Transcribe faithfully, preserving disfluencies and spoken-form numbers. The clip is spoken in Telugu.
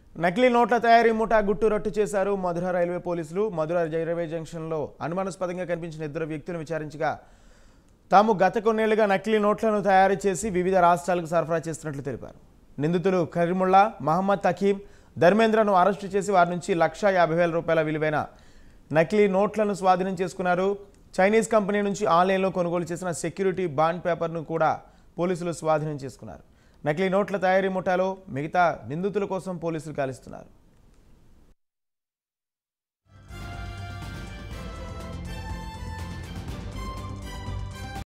నకిలీ నోట్ల తయారీ ముఠా గుట్టు రట్టు చేశారు మధుర రైల్వే పోలీసులు. మధుర రైల్వే జంక్షన్లో అనుమానాస్పదంగా కనిపించిన ఇద్దరు వ్యక్తులను విచారించగా తాము గత కొన్నేళ్లుగా నకిలీ నోట్లను తయారు చేసి వివిధ రాష్ట్రాలకు సరఫరా చేస్తున్నట్లు తెలిపారు. నిందితులు కరీముల్లా, మహమ్మద్ తకీం, ధర్మేంద్రను అరెస్టు చేసి వారి నుంచి లక్ష యాభై వేల రూపాయల విలువైన నకిలీ నోట్లను స్వాధీనం చేసుకున్నారు. చైనీస్ కంపెనీ నుంచి ఆన్లైన్లో కొనుగోలు చేసిన సెక్యూరిటీ బాండ్ పేపర్ను కూడా పోలీసులు స్వాధీనం చేసుకున్నారు. నకిలీ నోట్ల తయారీ ముఠాలో మిగతా నిందితుల కోసం పోలీసులు గాలిస్తున్నారు.